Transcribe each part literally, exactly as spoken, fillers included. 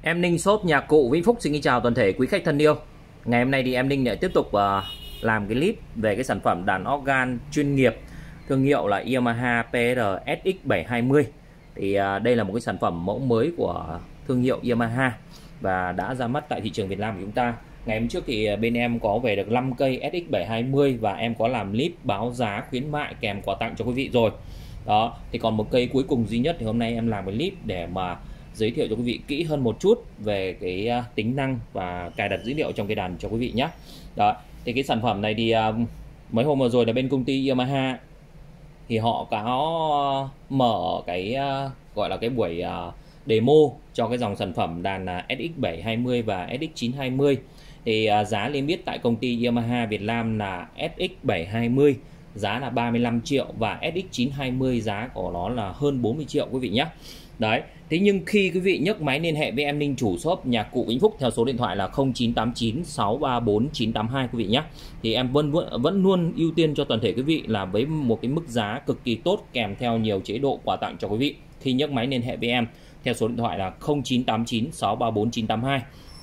Em Ninh shop nhạc cụ Vĩnh Phúc xin kính chào toàn thể quý khách thân yêu. Ngày hôm nay thì em Ninh lại tiếp tục uh, làm cái clip về cái sản phẩm đàn organ chuyên nghiệp thương hiệu là Yamaha pê rờ ét ích bảy hai mươi. Thì uh, đây là một cái sản phẩm mẫu mới của thương hiệu Yamaha và đã ra mắt tại thị trường Việt Nam của chúng ta. Ngày hôm trước thì bên em có về được năm cây ét ích bảy hai mươi và em có làm clip báo giá khuyến mại kèm quà tặng cho quý vị rồi. Đó, thì còn một cây cuối cùng duy nhất thì hôm nay em làm cái clip để mà giới thiệu cho quý vị kỹ hơn một chút về cái tính năng và cài đặt dữ liệu trong cái đàn cho quý vị nhé. Đó, thì cái sản phẩm này thì uh, mấy hôm vừa rồi là bên công ty Yamaha thì họ có mở cái uh, gọi là cái buổi uh, demo cho cái dòng sản phẩm đàn uh, ét ích bảy hai mươi và ét ích chín hai mươi. Thì uh, giá niêm yết tại công ty Yamaha Việt Nam là ét ích bảy hai mươi giá là ba mươi lăm triệu và ét ích chín hai mươi giá của nó là hơn bốn mươi triệu quý vị nhé. Đấy, thế nhưng khi quý vị nhấc máy liên hệ với em Ninh chủ shop nhạc cụ Vĩnh Phúc theo số điện thoại là không chín tám chín sáu ba bốn chín tám hai quý vị nhé, thì em vẫn vẫn luôn ưu tiên cho toàn thể quý vị là với một cái mức giá cực kỳ tốt kèm theo nhiều chế độ quà tặng cho quý vị khi nhấc máy liên hệ với em theo số điện thoại là không chín tám chín sáu ba bốn chín tám hai.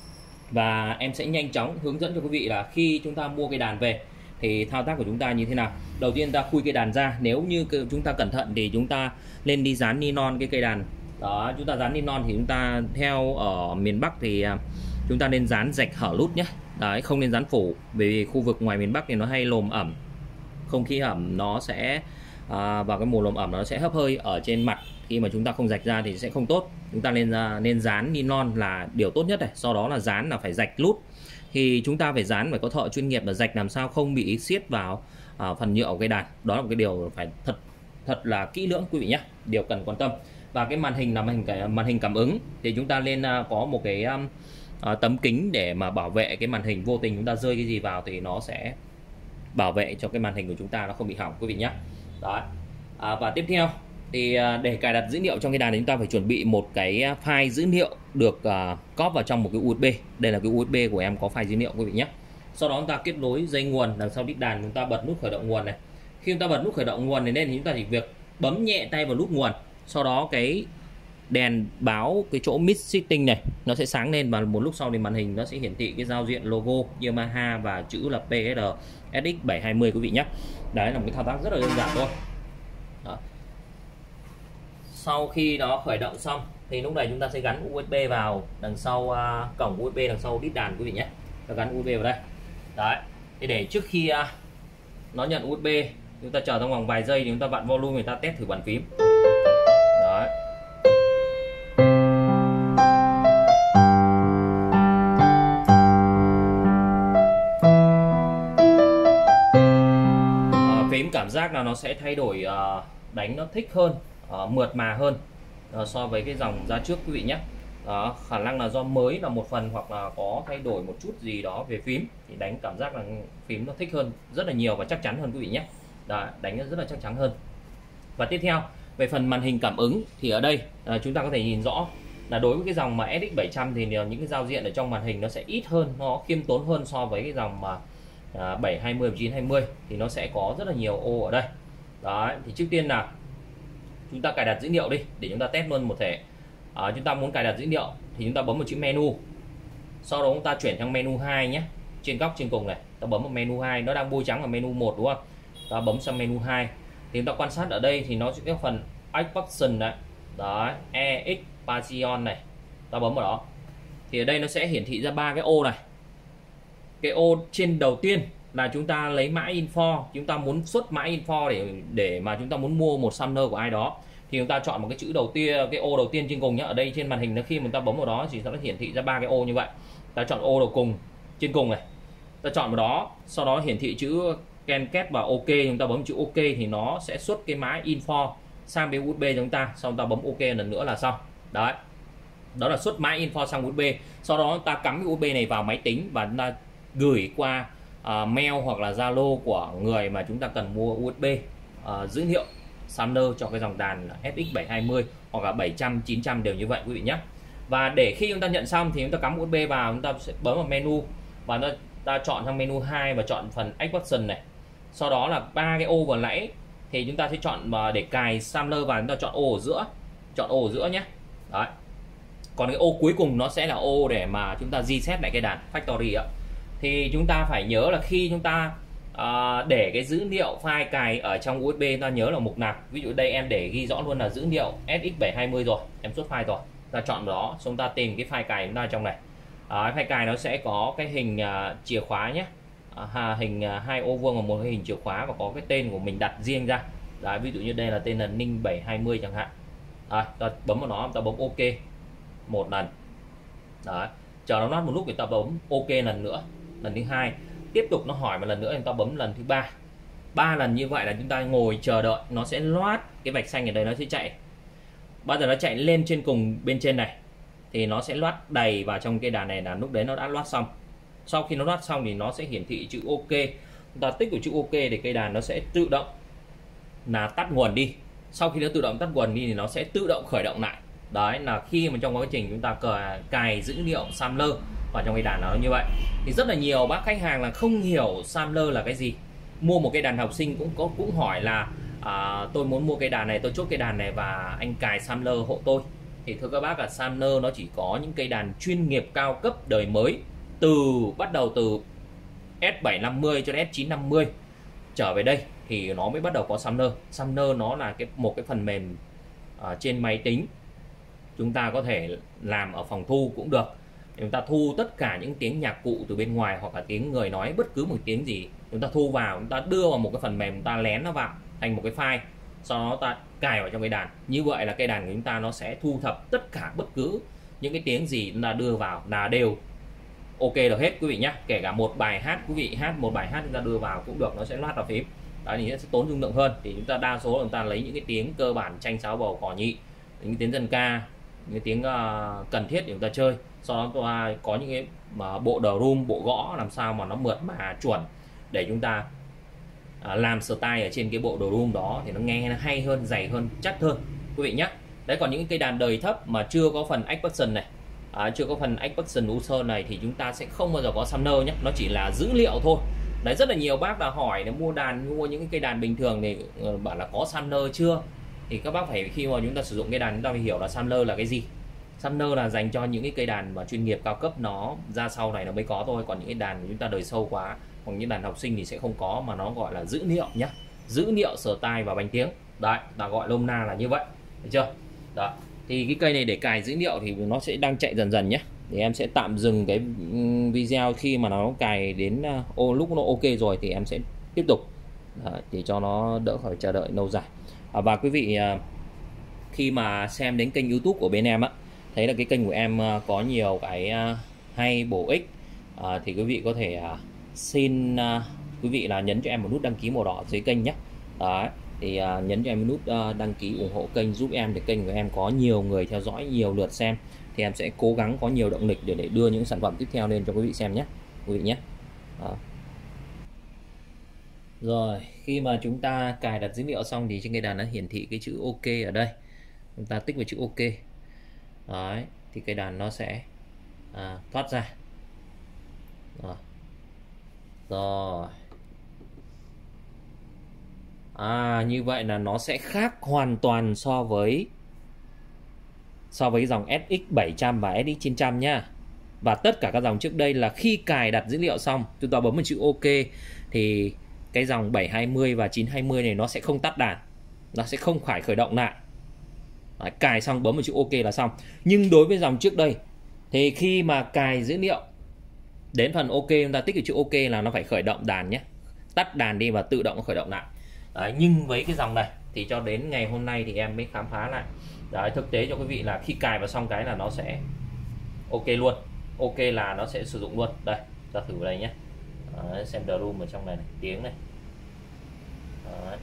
Và em sẽ nhanh chóng hướng dẫn cho quý vị là khi chúng ta mua cái đàn về thì thao tác của chúng ta như thế nào. Đầu tiên ta khui cây đàn ra, nếu như chúng ta cẩn thận thì chúng ta lên đi dán nylon cái cây đàn. Đó, chúng ta dán nylon thì chúng ta theo ở miền Bắc thì chúng ta nên dán rạch hở lút nhé. Đấy, không nên dán phủ, vì khu vực ngoài miền Bắc thì nó hay lồm ẩm, không khí ẩm nó sẽ à, vào cái mùa lồm ẩm nó sẽ hấp hơi ở trên mặt, khi mà chúng ta không rạch ra thì sẽ không tốt. Chúng ta nên nên dán nylon là điều tốt nhất này. Sau đó là dán là phải rạch lút, thì chúng ta phải dán, phải có thợ chuyên nghiệp là rạch làm sao không bị siết vào à, phần nhựa của cây đàn. Đó là một cái điều phải thật thật là kỹ lưỡng quý vị nhé, điều cần quan tâm. Và cái màn hình là màn hình màn hình cảm ứng thì chúng ta nên uh, có một cái um, uh, tấm kính để mà bảo vệ cái màn hình, vô tình chúng ta rơi cái gì vào thì nó sẽ bảo vệ cho cái màn hình của chúng ta nó không bị hỏng quý vị nhé. Đó. À, và tiếp theo thì uh, để cài đặt dữ liệu trong cái đàn thì chúng ta phải chuẩn bị một cái file dữ liệu được uh, cóp vào trong một cái u ét bê. Đây là cái u ét bê của em có file dữ liệu quý vị nhé. Sau đó chúng ta kết nối dây nguồn đằng sau đít đàn, chúng ta bật nút khởi động nguồn này. Khi chúng ta bật nút khởi động nguồn này lên thì chúng ta chỉ việc bấm nhẹ tay vào nút nguồn. Sau đó cái đèn báo cái chỗ mid setting này nó sẽ sáng lên, và một lúc sau thì màn hình nó sẽ hiển thị cái giao diện logo Yamaha và chữ là pê rờ ét ích bảy hai mươi quý vị nhé. Đấy là một cái thao tác rất là đơn giản thôi. Đó. Sau khi nó khởi động xong thì lúc này chúng ta sẽ gắn u ét bê vào đằng sau uh, cổng u ét bê đằng sau đít đàn quý vị nhé. Và gắn u ét bê vào đây. Đấy. Thì để trước khi uh, nó nhận u ét bê chúng ta chờ trong vòng vài giây thì chúng ta vặn volume, người ta test thử bàn phím. Đấy. À, phím cảm giác là nó sẽ thay đổi, uh, đánh nó thích hơn, uh, mượt mà hơn uh, so với cái dòng ra trước quý vị nhé. Đó, khả năng là do mới là một phần hoặc là có thay đổi một chút gì đó về phím thì đánh cảm giác là phím nó thích hơn rất là nhiều và chắc chắn hơn quý vị nhé. Đó, đánh rất là chắc chắn hơn. Và tiếp theo về phần màn hình cảm ứng thì ở đây à, chúng ta có thể nhìn rõ là đối với cái dòng mà ét ích bảy trăm thì những cái giao diện ở trong màn hình nó sẽ ít hơn, nó khiêm tốn hơn so với cái dòng mà à, bảy hai mươi và chín hai mươi thì nó sẽ có rất là nhiều ô ở đây. Đó, thì trước tiên là chúng ta cài đặt dữ liệu đi để chúng ta test luôn một thể. À, chúng ta muốn cài đặt dữ liệu thì chúng ta bấm một chữ menu, sau đó chúng ta chuyển sang menu hai nhé, trên góc trên cùng này ta bấm vào menu hai, nó đang bôi trắng ở menu một đúng không, ta bấm sang menu hai thì chúng ta quan sát ở đây thì nó sẽ có phần Action đấy, đấy e ích Passion này, ta bấm vào đó thì ở đây nó sẽ hiển thị ra ba cái ô này. Cái ô trên đầu tiên là chúng ta lấy mã info, chúng ta muốn xuất mã info để để mà chúng ta muốn mua một summoner của ai đó thì chúng ta chọn một cái chữ đầu tiên, cái ô đầu tiên trên cùng nhé. Ở đây trên màn hình nó khi mình ta bấm vào đó thì nó hiển thị ra ba cái ô như vậy. Ta chọn ô đầu cùng trên cùng này, ta chọn vào đó, sau đó hiển thị chữ can kết và ok, chúng ta bấm chữ ok thì nó sẽ xuất cái mã info sang bên u ét bê chúng ta, sau ta bấm ok lần nữa là xong. Đấy, đó là xuất mã info sang u ét bê. Sau đó ta cắm cái u ét bê này vào máy tính và chúng ta gửi qua uh, mail hoặc là Zalo của người mà chúng ta cần mua u ét bê uh, dữ liệu summoner cho cái dòng đàn ét ích bảy hai mươi hoặc là bảy trăm, chín trăm đều như vậy quý vị nhé. Và để khi chúng ta nhận xong thì chúng ta cắm u ét bê vào, chúng ta sẽ bấm vào menu và ta, ta chọn sang menu hai và chọn phần Action này. Sau đó là ba cái ô vừa nãy thì chúng ta sẽ chọn để cài summoner và chúng ta chọn ô ở giữa, chọn ô ở giữa nhé. Đấy. Còn cái ô cuối cùng nó sẽ là ô để mà chúng ta reset lại cái đàn factory ạ. Thì chúng ta phải nhớ là khi chúng ta à, để cái dữ liệu file cài ở trong u ét bê, ta nhớ là mục nào. Ví dụ đây em để ghi rõ luôn là dữ liệu S X bảy hai mươi rồi, em xuất file rồi, ta chọn đó, chúng ta tìm cái file cài chúng ta trong này. À, file cài nó sẽ có cái hình uh, chìa khóa nhé, à, hình uh, hai ô vuông và một hình chìa khóa, và có cái tên của mình đặt riêng ra. Đấy, ví dụ như đây là tên là Ninh bảy hai mươi chẳng hạn. À, ta bấm vào nó, ta bấm OK một lần. Đấy, chờ nó loát một lúc thì ta bấm OK lần nữa, lần thứ hai, tiếp tục nó hỏi một lần nữa, chúng ta bấm lần thứ ba. Ba lần như vậy là chúng ta ngồi chờ đợi, nó sẽ loát cái vạch xanh ở đây, nó sẽ chạy. Bao giờ nó chạy lên trên cùng bên trên này thì nó sẽ loát đầy vào trong cái đàn này, là lúc đấy nó đã loát xong. Sau khi nó loát xong thì nó sẽ hiển thị chữ OK. Chúng ta tích vào chữ OK để cây đàn nó sẽ tự động là tắt nguồn đi. Sau khi nó tự động tắt nguồn đi thì nó sẽ tự động khởi động lại. Đấy là khi mà trong quá trình chúng ta cài dữ liệu sampler vào trong cái đàn nó như vậy. Thì rất là nhiều bác khách hàng là không hiểu sampler là cái gì. Mua một cái đàn học sinh cũng có cũng hỏi là à, tôi muốn mua cái đàn này, tôi chốt cái đàn này và anh cài sampler hộ tôi. Thì thưa các bác là sampler nó chỉ có những cây đàn chuyên nghiệp cao cấp đời mới, từ bắt đầu từ S bảy năm mươi cho đến S chín năm mươi trở về đây thì nó mới bắt đầu có sampler. Sampler nó là cái một cái phần mềm ở trên máy tính, chúng ta có thể làm ở phòng thu cũng được. Chúng ta thu tất cả những tiếng nhạc cụ từ bên ngoài hoặc là tiếng người nói, bất cứ một tiếng gì chúng ta thu vào, chúng ta đưa vào một cái phần mềm, chúng ta lén nó vào thành một cái file, sau đó ta cài vào trong cái đàn. Như vậy là cây đàn của chúng ta nó sẽ thu thập tất cả bất cứ những cái tiếng gì chúng ta đưa vào là đều OK được hết quý vị nhé. Kể cả một bài hát, quý vị hát một bài hát chúng ta đưa vào cũng được, nó sẽ loát vào phím. Đó thì nó sẽ tốn dung lượng hơn. Thì chúng ta đa số là chúng ta lấy những cái tiếng cơ bản, tranh sáo bầu cỏ nhị, những tiếng dân ca, những tiếng uh, cần thiết để chúng ta chơi. Sau đó chúng ta có những cái mà bộ drum, bộ gõ làm sao mà nó mượt mà chuẩn để chúng ta uh, làm style ở trên cái bộ drum đó thì nó nghe nó hay hơn, dày hơn, chắc hơn quý vị nhé. Đấy, còn những cây đàn đời thấp mà chưa có phần Action này, à, chưa có phần Action User này thì chúng ta sẽ không bao giờ có sampler nhé, nó chỉ là dữ liệu thôi. Đấy, rất là nhiều bác là hỏi để mua đàn, mua những cái cây đàn bình thường thì uh, bảo là có sampler chưa. Thì các bác phải, khi mà chúng ta sử dụng cây đàn chúng ta phải hiểu là sampler là cái gì. Sampler là dành cho những cái cây đàn mà chuyên nghiệp cao cấp, nó ra sau này nó mới có thôi. Còn những cái đàn của chúng ta đời sâu quá, còn những đàn học sinh thì sẽ không có, mà nó gọi là dữ liệu nhá, dữ liệu style và bánh tiếng. Đấy, ta gọi nôm na là như vậy, được chưa? Đó. Thì cái cây này để cài dữ liệu thì nó sẽ đang chạy dần dần nhé. Thì em sẽ tạm dừng cái video, khi mà nó cài đến ô lúc nó OK rồi thì em sẽ tiếp tục. Đấy, thì cho nó đỡ phải chờ đợi lâu dài. À, và quý vị khi mà xem đến kênh YouTube của bên em á, thấy là cái kênh của em có nhiều cái hay bổ ích, à, thì quý vị có thể à, xin à, quý vị là nhấn cho em một nút đăng ký màu đỏ dưới kênh nhé. Đấy, thì à, nhấn cho em một nút à, đăng ký ủng hộ kênh giúp em để kênh của em có nhiều người theo dõi, nhiều lượt xem, thì em sẽ cố gắng có nhiều động lực để để đưa những sản phẩm tiếp theo lên cho quý vị xem nhé, quý vị nhé. Đó. Rồi, khi mà chúng ta cài đặt dữ liệu xong thì trên cây đàn nó hiển thị cái chữ OK ở đây. Chúng ta tích vào chữ OK. Đấy, thì cây đàn nó sẽ à, thoát ra. Rồi. Rồi. À, như vậy là nó sẽ khác hoàn toàn so với so với dòng S X bảy trăm và S X chín trăm nhá. Và tất cả các dòng trước đây là khi cài đặt dữ liệu xong, chúng ta bấm vào chữ OK thì cái dòng bảy hai mươi và chín hai mươi này nó sẽ không tắt đàn, nó sẽ không phải khởi động lại. Đấy, cài xong bấm vào chữ OK là xong. Nhưng đối với dòng trước đây thì khi mà cài dữ liệu đến phần OK, chúng ta tích cái chữ OK là nó phải khởi động đàn nhé, tắt đàn đi và tự động khởi động lại. Đấy, nhưng với cái dòng này thì cho đến ngày hôm nay thì em mới khám phá lại. Đấy, thực tế cho quý vị là khi cài vào xong cái là nó sẽ OK luôn. OK là nó sẽ sử dụng luôn. Đây, ta thử vào đây nhé. Đấy, xem drum ở trong này, này tiếng này. Đấy.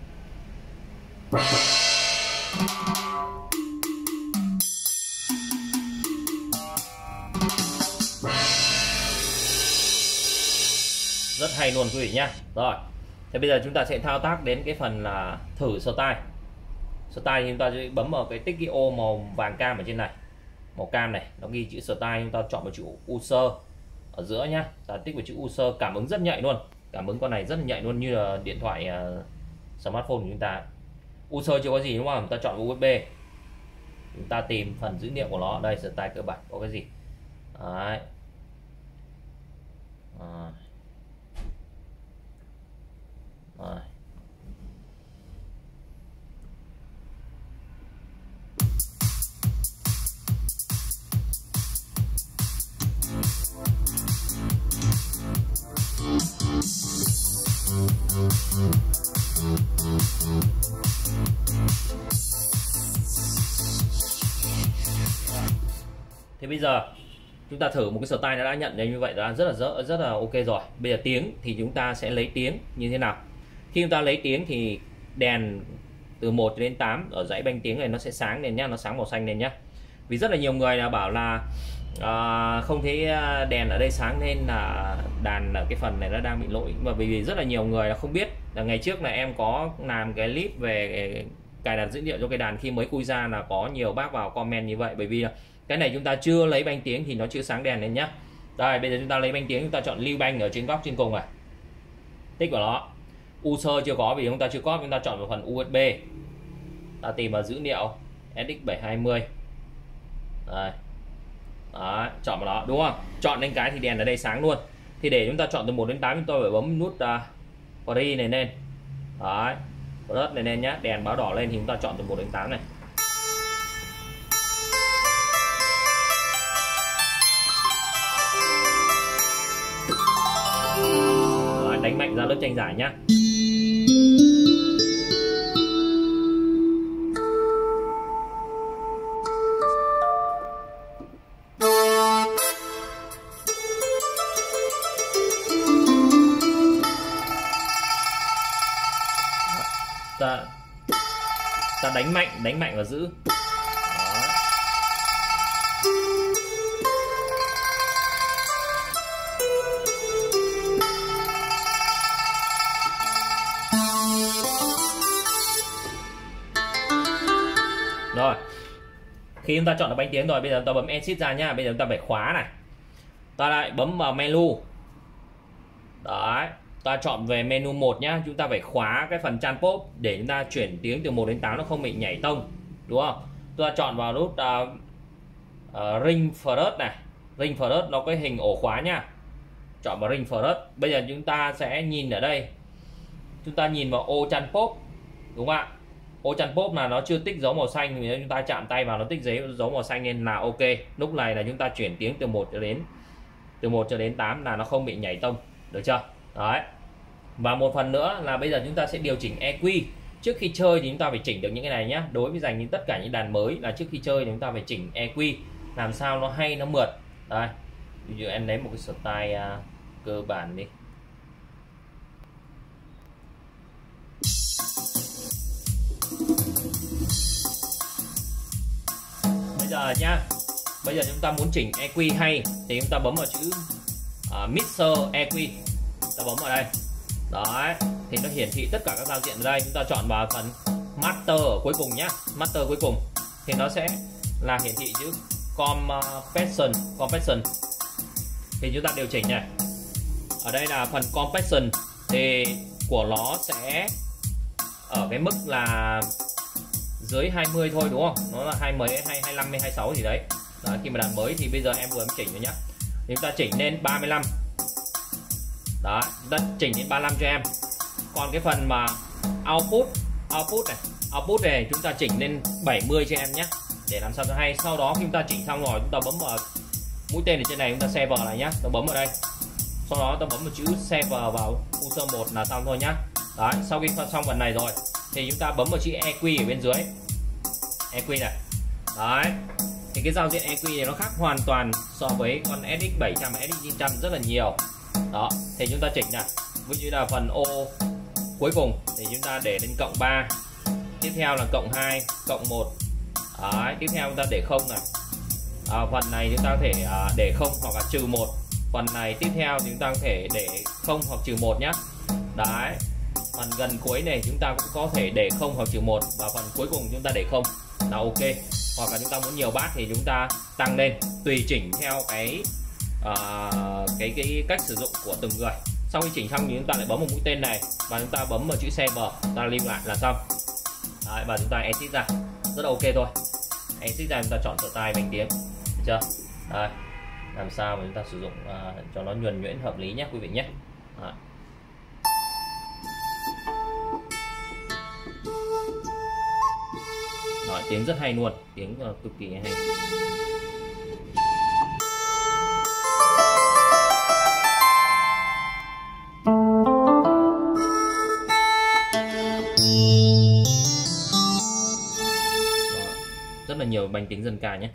Rất hay luôn quý vị nhá. Rồi, thế bây giờ chúng ta sẽ thao tác đến cái phần là thử style. Style thì chúng ta sẽ bấm vào cái tích cái ô màu vàng cam ở trên này, màu cam này, nó ghi chữ style, chúng ta chọn vào chữ user ở giữa nhá, ta tích vào chữ user. Cảm ứng rất nhạy luôn, cảm ứng con này rất là nhạy luôn, như là điện thoại uh, smartphone của chúng ta. User chưa có gì đúng không, ta chọn u ét bê, chúng ta tìm phần dữ liệu của nó. Đây, style cơ bản có cái gì đấy. À. À. Thế bây giờ chúng ta thử một cái style nó đã nhận ra như vậy đã rất là rất, rất là ok rồi. Bây giờ tiếng thì chúng ta sẽ lấy tiếng như thế nào. Khi chúng ta lấy tiếng thì đèn từ một đến tám ở dãy banh tiếng này nó sẽ sáng lên nhá, nó sáng màu xanh lên nhá. Vì rất là nhiều người là bảo là à, không thấy đèn ở đây sáng nên là đàn ở cái phần này nó đang bị lỗi. Mà vì rất là nhiều người là không biết là ngày trước là em có làm cái clip về cài đặt dữ liệu cho cái đàn khi mới khui ra, là có nhiều bác vào comment như vậy. Bởi vì cái này chúng ta chưa lấy banh tiếng thì nó chưa sáng đèn lên nhá. Đây, bây giờ chúng ta lấy banh tiếng, chúng ta chọn lưu banh ở trên góc trên cùng này, tích vào nó. User chưa có vì chúng ta chưa có, chúng ta chọn vào phần u ét bê, ta tìm vào dữ liệu ét ích bảy hai mươi. Đây. Đấy, chọn vào đó đúng không? Chọn lên cái thì đèn ở đây sáng luôn. Thì để chúng ta chọn từ một đến tám, chúng tôi phải bấm nút uh, free này lên. Đấy, rớt này lên nhá, đèn báo đỏ lên thì chúng ta chọn từ một đến tám này. Đấy, đánh mạnh ra lớp tranh giải nhá. Ta, ta đánh mạnh, đánh mạnh và giữ. Đó. Rồi, khi chúng ta chọn được bánh tiếng rồi, bây giờ chúng ta bấm exit ra nhá. Bây giờ chúng ta phải khóa này, ta lại bấm vào menu. Đấy, ta chọn về menu một nhá, chúng ta phải khóa cái phần chan pop để chúng ta chuyển tiếng từ một đến tám nó không bị nhảy tông, đúng không? Tôi chọn vào nút uh, uh, ring fret này, ring fret nó có hình ổ khóa nhá, chọn vào ring fret. Bây giờ chúng ta sẽ nhìn ở đây, chúng ta nhìn vào ô chan pop, đúng không ạ? Ô chan pop là nó chưa tích dấu màu xanh, thì chúng ta chạm tay vào nó tích giấy dấu màu xanh nên là ok. Lúc này là chúng ta chuyển tiếng từ một cho đến từ một cho đến tám là nó không bị nhảy tông, được chưa? Đấy. Và một phần nữa là bây giờ chúng ta sẽ điều chỉnh e quy. Trước khi chơi thì chúng ta phải chỉnh được những cái này nhé. Đối với dành những tất cả những đàn mới là trước khi chơi thì chúng ta phải chỉnh e quy làm sao nó hay, nó mượt. Đây, ví dụ em lấy một cái style uh, cơ bản đi. Bây giờ nhá, bây giờ chúng ta muốn chỉnh e quy hay thì chúng ta bấm vào chữ uh, mixer e quy, ta bấm vào đây. Đấy, thì nó hiển thị tất cả các giao diện ở đây. Chúng ta chọn vào phần master ở cuối cùng nhé, master cuối cùng thì nó sẽ là hiển thị chữ compression, compression thì chúng ta điều chỉnh này. Ở đây là phần compression thì của nó sẽ ở cái mức là dưới hai mươi thôi, đúng không? Nó là hai mấy, hai mươi lăm hay hai mươi sáu gì đấy. Đấy, khi mà đàn mới thì bây giờ em vừa em chỉnh rồi nhá. Thì chúng ta chỉnh lên ba mươi lăm. Đó, chúng ta chỉnh đến ba mươi lăm cho em. Còn cái phần mà output, output này, output này chúng ta chỉnh lên bảy mươi cho em nhé, để làm sao cho hay. Sau đó khi chúng ta chỉnh xong rồi, chúng ta bấm vào mũi tên ở trên này, chúng ta save lại nhá, ta bấm vào đây. Sau đó ta bấm một chữ save vào user một là xong thôi nhá. Đấy, sau khi xong phần này rồi thì chúng ta bấm vào chữ e quy ở bên dưới, e quy này. Đấy, thì cái giao diện e quy này nó khác hoàn toàn so với con ét ích bảy trăm và ét ích chín trăm rất là nhiều. Đó, thì chúng ta chỉnh này, ví dụ như là phần ô cuối cùng thì chúng ta để lên cộng ba, tiếp theo là cộng hai, cộng một. Đấy, tiếp theo chúng ta để không này. À, phần này chúng ta có thể à, để không hoặc là trừ một. Phần này tiếp theo thì chúng ta có thể để không hoặc trừ một nhé. Đấy, phần gần cuối này chúng ta cũng có thể để không hoặc trừ một, và phần cuối cùng chúng ta để không là ok. Hoặc là chúng ta muốn nhiều bát thì chúng ta tăng lên, tùy chỉnh theo cái uh, cái cái cách sử dụng của từng người. Sau khi chỉnh xong thì chúng ta lại bấm một mũi tên này và chúng ta bấm vào chữ save, ta lưu lại là xong. Đấy, và chúng ta exit ra, rất là ok thôi. Exit ra chúng ta chọn style bánh tiếng, được chưa? Đây, làm sao mà chúng ta sử dụng uh, cho nó nhuần nhuyễn hợp lý nhé quý vị nhé. Đấy. Đó, tiếng rất hay luôn, tiếng uh, cực kỳ hay. Rất là nhiều bánh tiếng dân ca nhé.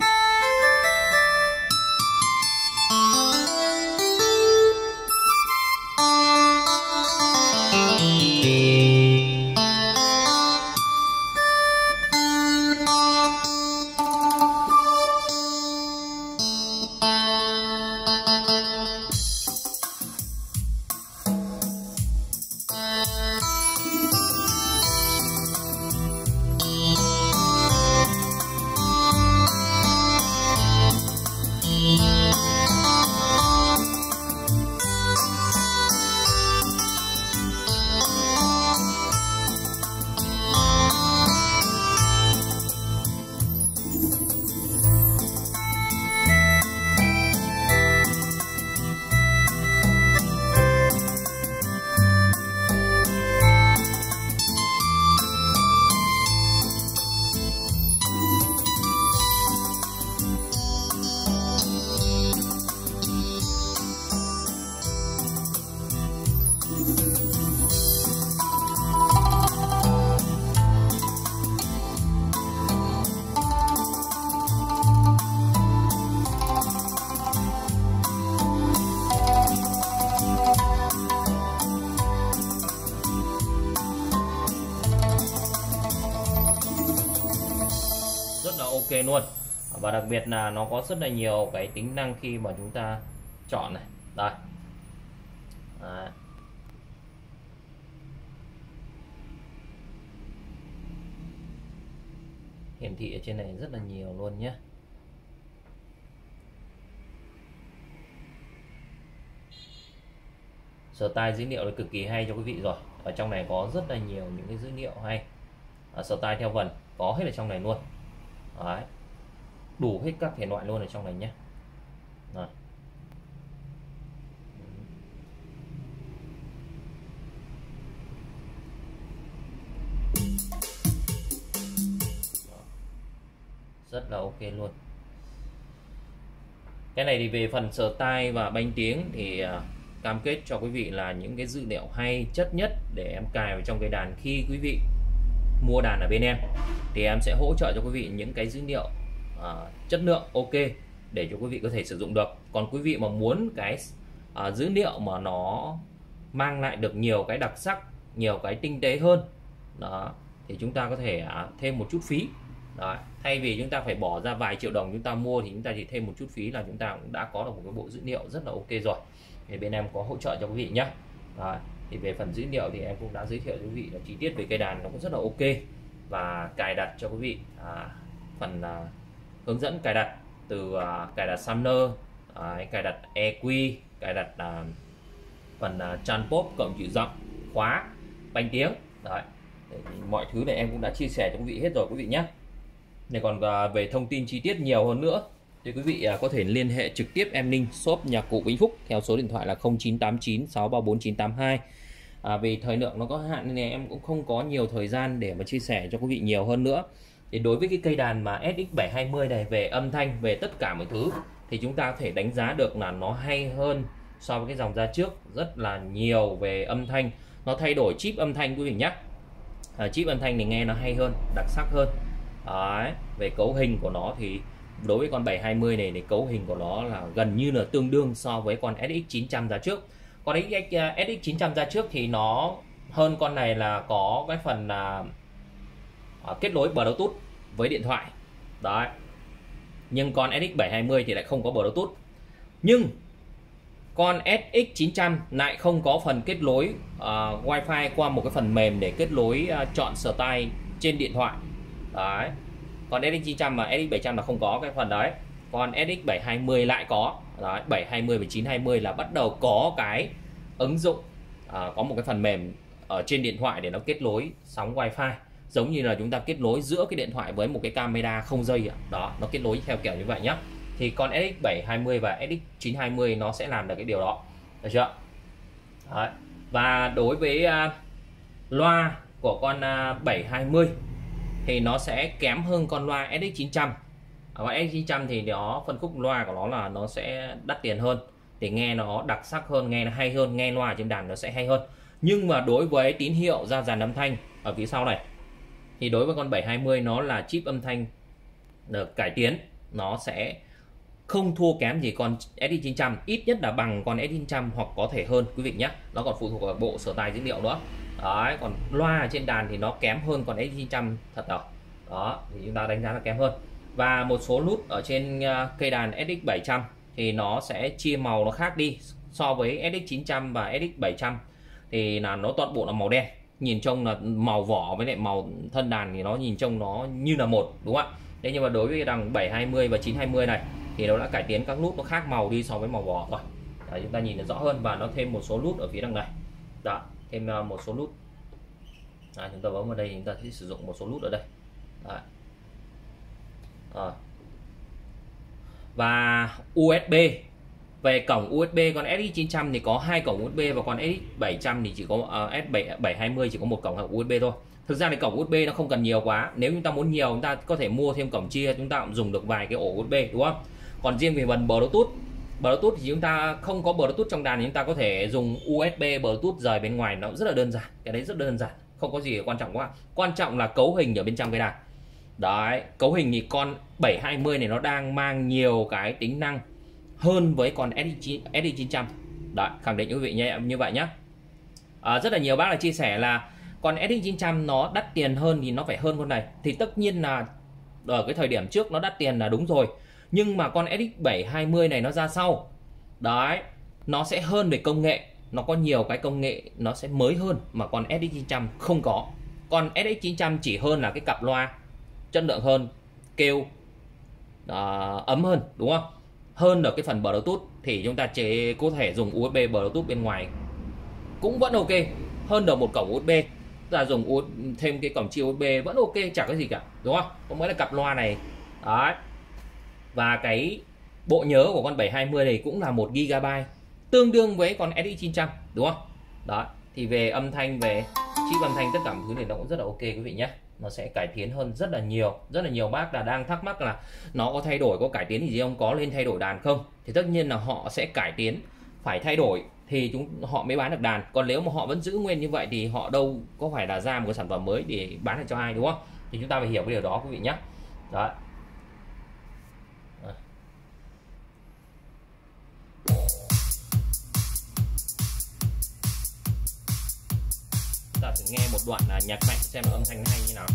Rất là ok luôn, và đặc biệt là nó có rất là nhiều cái tính năng khi mà chúng ta chọn này. Đây. Đấy. Hiển thị ở trên này rất là nhiều luôn nhé. Style dữ liệu là cực kỳ hay cho quý vị rồi. Ở trong này có rất là nhiều những cái dữ liệu hay. À, style theo vần có hết ở trong này luôn. Đấy. Đủ hết các thể loại luôn ở trong này nhé. Rồi. Rất là ok luôn. Cái này thì về phần style và bánh tiếng thì uh, cam kết cho quý vị là những cái dữ liệu hay chất nhất để em cài vào trong cái đàn. Khi quý vị mua đàn ở bên em thì em sẽ hỗ trợ cho quý vị những cái dữ liệu uh, chất lượng ok để cho quý vị có thể sử dụng được. Còn quý vị mà muốn cái uh, dữ liệu mà nó mang lại được nhiều cái đặc sắc, nhiều cái tinh tế hơn đó, thì chúng ta có thể uh, thêm một chút phí. Đó. Thay vì chúng ta phải bỏ ra vài triệu đồng chúng ta mua thì chúng ta chỉ thêm một chút phí là chúng ta cũng đã có được một cái bộ dữ liệu rất là ok rồi. Thì bên em có hỗ trợ cho quý vị nhé. Đó. Thì về phần dữ liệu thì em cũng đã giới thiệu cho quý vị là chi tiết về cây đàn nó cũng rất là ok, và cài đặt cho quý vị à, phần à, hướng dẫn cài đặt từ à, cài đặt Sumner, à, cài đặt e quy, cài đặt à, phần à, chan pop, cộng trừ giọng, khóa, bánh tiếng. Đấy. Mọi thứ này em cũng đã chia sẻ cho quý vị hết rồi quý vị nhé. Để còn về thông tin chi tiết nhiều hơn nữa thì quý vị có thể liên hệ trực tiếp em Ninh, shop nhạc cụ Vĩnh Phúc theo số điện thoại là không chín tám chín sáu ba bốn chín tám hai. À, vì thời lượng nó có hạn nên em cũng không có nhiều thời gian để mà chia sẻ cho quý vị nhiều hơn nữa. Thì đối với cái cây đàn mà S X bảy hai mươi này, về âm thanh, về tất cả mọi thứ thì chúng ta có thể đánh giá được là nó hay hơn so với cái dòng ra trước rất là nhiều về âm thanh. Nó thay đổi chip âm thanh quý vị nhé. À, chip âm thanh thì nghe nó hay hơn, đặc sắc hơn. Đấy. Về cấu hình của nó thì đối với con bảy hai mươi này thì cấu hình của nó là gần như là tương đương so với con S X chín trăm ra trước. Con S X chín trăm ra trước thì nó hơn con này là có cái phần là uh, kết nối Bluetooth với điện thoại. Đấy. Nhưng con S X bảy hai mươi thì lại không có Bluetooth. Nhưng con S X chín trăm lại không có phần kết nối uh, Wi-Fi qua một cái phần mềm để kết nối uh, chọn style trên điện thoại. Đấy. Còn S X chín trăm và S X bảy trăm là không có cái phần đấy. Còn S X bảy hai mươi lại có. Đấy, bảy hai mươi và chín hai mươi là bắt đầu có cái ứng dụng, à, có một cái phần mềm ở trên điện thoại để nó kết nối sóng Wi-Fi. giống như là chúng ta kết nối giữa cái điện thoại với một cái camera không dây ạ. Đó, nó kết nối theo kiểu như vậy nhá. Thì con ét ích bảy hai mươi và ét ích chín hai mươi nó sẽ làm được cái điều đó, được chưa? Đấy. Và đối với uh, loa của con uh, bảy hai mươi thì nó sẽ kém hơn con loa ét ích chín trăm. Ở ét ích chín trăm thì nó phân khúc loa của nó là nó sẽ đắt tiền hơn, để nghe nó đặc sắc hơn, nghe nó hay hơn, nghe loa trên đàn nó sẽ hay hơn. Nhưng mà đối với tín hiệu ra dàn âm thanh ở phía sau này thì đối với con bảy hai mươi nó là chip âm thanh được cải tiến, nó sẽ không thua kém gì con ét ích chín trăm, ít nhất là bằng con ét ích chín trăm hoặc có thể hơn quý vị nhé. Nó còn phụ thuộc vào bộ sở tài dữ liệu nữa. Đấy, còn loa trên đàn thì nó kém hơn con ét ích chín trăm thật đâu. Đó, thì chúng ta đánh giá là kém hơn. Và một số nút ở trên cây đàn ét ích bảy trăm thì nó sẽ chia màu nó khác đi so với ét ích chín trăm và ét ích bảy trăm, thì là nó toàn bộ là màu đen, nhìn trông là màu vỏ với lại màu thân đàn thì nó nhìn trông nó như là một, đúng không ạ? Thế nhưng mà đối với cái đằng bảy hai mươi và chín hai mươi này thì nó đã cải tiến các nút nó khác màu đi so với màu vỏ rồi. Đấy, chúng ta nhìn được rõ hơn, và nó thêm một số nút ở phía đằng này. Đó, thêm một số nút. Đấy, chúng ta bấm vào đây chúng ta sẽ sử dụng một số nút ở đây. Đấy. À. Và u ét bê, về cổng u ét bê con ét ích chín trăm thì có hai cổng u ét bê, và con ét ích bảy trăm thì chỉ có uh, ét bảy hai mươi chỉ có một cổng u ét bê thôi. Thực ra thì cổng u ét bê nó không cần nhiều quá, nếu chúng ta muốn nhiều chúng ta có thể mua thêm cổng chia, chúng ta cũng dùng được vài cái ổ u ét bê, đúng không? Còn riêng về phần Bluetooth, Bluetooth thì chúng ta không có Bluetooth trong đàn thì chúng ta có thể dùng u ét bê Bluetooth rời bên ngoài, nó rất là đơn giản, cái đấy rất đơn giản, không có gì quan trọng quá. Quan trọng là cấu hình ở bên trong cái đàn. Đấy, cấu hình thì con bảy hai mươi này nó đang mang nhiều cái tính năng hơn với con ét ích chín trăm. Đấy, khẳng định quý vị như, như vậy nhé. À, rất là nhiều bác là chia sẻ là con ét ích chín trăm nó đắt tiền hơn thì nó phải hơn con này. Thì tất nhiên là ở cái thời điểm trước nó đắt tiền là đúng rồi, nhưng mà con ét ích bảy hai mươi này nó ra sau. Đấy, nó sẽ hơn về công nghệ, nó có nhiều cái công nghệ nó sẽ mới hơn mà con ét ích chín trăm không có. Con ét ích chín trăm chỉ hơn là cái cặp loa chất lượng hơn, kêu uh, ấm hơn, đúng không? Hơn ở cái phần Bluetooth thì chúng ta chỉ có thể dùng u ét bê Bluetooth bên ngoài cũng vẫn ok, hơn được một cổng u ét bê, là dùng thêm cái cổng chia u ét bê vẫn ok, chẳng có gì cả, đúng không? Có mới là cặp loa này. Đấy. Và cái bộ nhớ của con bảy hai mươi này cũng là một gi ga bai, tương đương với con ét ích chín trăm, đúng không? Đó, thì về âm thanh, về chip âm thanh, tất cả mọi thứ này nó cũng rất là ok quý vị nhé. Nó sẽ cải tiến hơn rất là nhiều. Rất là nhiều bác là đang thắc mắc là nó có thay đổi, có cải tiến gì không, có lên thay đổi đàn không? Thì tất nhiên là họ sẽ cải tiến, phải thay đổi thì chúng họ mới bán được đàn. Còn nếu mà họ vẫn giữ nguyên như vậy thì họ đâu có phải là ra một cái sản phẩm mới để bán được cho ai, đúng không? Thì chúng ta phải hiểu cái điều đó quý vị nhé. Đó. Ta thử nghe một đoạn là nhạc mạnh xem âm thanh hay như nào.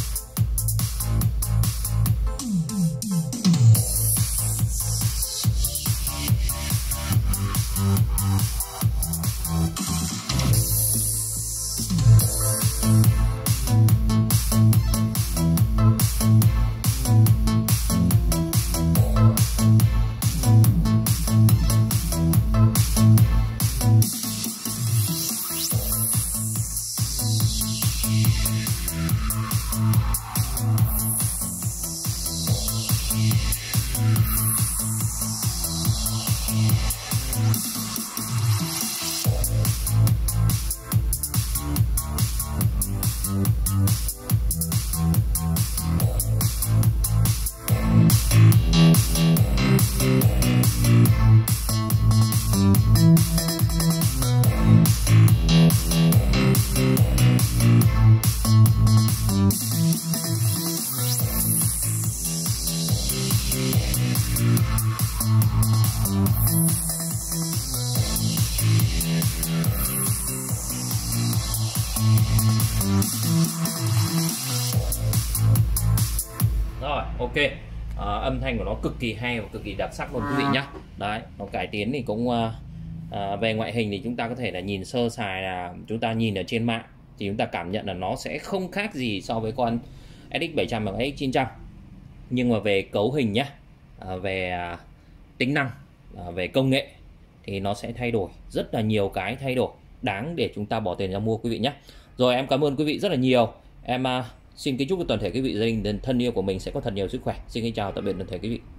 Rồi, ok. À, âm thanh của nó cực kỳ hay và cực kỳ đặc sắc luôn quý vị nhá. Đấy, nó cải tiến thì cũng à, về ngoại hình thì chúng ta có thể là nhìn sơ sài, là chúng ta nhìn ở trên mạng thì chúng ta cảm nhận là nó sẽ không khác gì so với con ét ích bảy trăm và ét ích chín trăm. Nhưng mà về cấu hình nhá, à, về à, tính năng, à, về công nghệ thì nó sẽ thay đổi rất là nhiều cái, thay đổi đáng để chúng ta bỏ tiền ra mua quý vị nhé. Rồi, em cảm ơn quý vị rất là nhiều. Em uh, Xin kính chúc toàn thể quý vị gia đình thân yêu của mình sẽ có thật nhiều sức khỏe. Xin kính chào tạm biệt toàn thể quý vị.